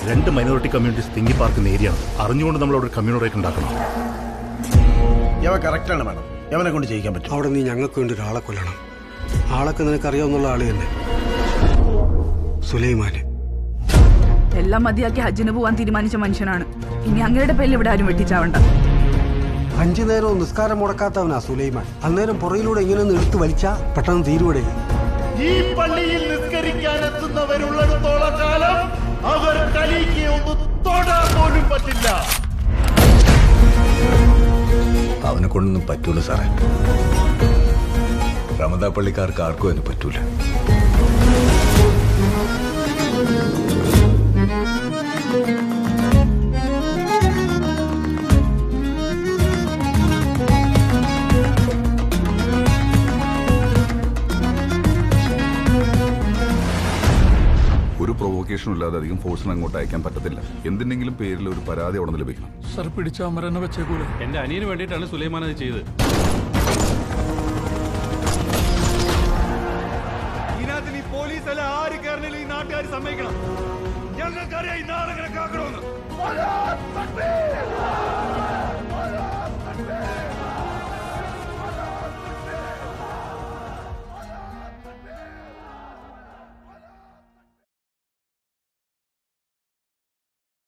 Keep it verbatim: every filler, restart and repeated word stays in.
രണ്ട് minority communities തിങ്ങി പാർക്കുന്ന ഏരിയ ആണ്. അറിഞ്ഞുകൊണ്ട് നമ്മൾ അവിടെ ഒരു കമ്മ്യൂണിറ്റി ഉണ്ടാക്കണം. യവ കറക്റ്റാണ് മാഡം. യവനെ കൊണ്ട് ചെയ്യിക്കാൻ പറ്റും. അവിടെ നീ ഞങ്ങൾക്ക് വേണ്ടി ഒരാളെ കൊല്ലണം. ആളൊക്കെ നിനക്കറിയാവുന്നുള്ള ആള് തന്നെ, സുലൈമാന്. എല്ലാം മതിയാക്കി ഹജ്ജിന് പോവാൻ തീരുമാനിച്ച മനുഷ്യനാണ്. ഇനി അങ്ങയുടെ പേരിൽ ഇവിടെ ആരും വെട്ടിച്ചാവണ്ട. അഞ്ചു നേരവും നിസ്കാരം മുടക്കാത്തവനാ സുലൈമാൻ. അന്നേരം പുറയിലൂടെ ഇങ്ങനെയൊന്ന് എടുത്തു വലിച്ചാ പെട്ടെന്ന് തീരുവടെ. ഈ പള്ളിയിൽ നിസ്കരിക്കാനെത്തുന്നവരുള്ളിടത്തോളം കാലം അവർ കലിക്ക് ഒന്ന് തൊടാൻ പോലും പറ്റില്ല. അവനെ കൊണ്ടൊന്നും പറ്റൂല സാറേ. റമദാ പള്ളിക്കാർക്ക് ആർക്കും അതിന് പറ്റൂല. ഒരു പ്രൊവോക്കേഷൻ ഇല്ലാതെ അധികം ഫോഴ്സിന് അങ്ങോട്ട് അയക്കാൻ പറ്റത്തില്ല. എന്തിനെങ്കിലും പേരിൽ ഒരു പരാതി അവിടെ നിന്ന് ലഭിക്കണം. സർ പിടിച്ച അമരനെ വെച്ചേക്കൂലെ? എന്റെ അനിയന് വേണ്ടിയിട്ടാണ് സുലൈമാൻ അത് ചെയ്തത്. ഇതിനകത്ത് നീ പോലീസ് അല്ല ആര് കയറുന്നില്ല. ഈ നാട്ടുകാർ സമ്മതിക്കണം. ഞങ്ങൾക്കറിയാം ഈ നാടകനെ കാക്കണമെന്ന്.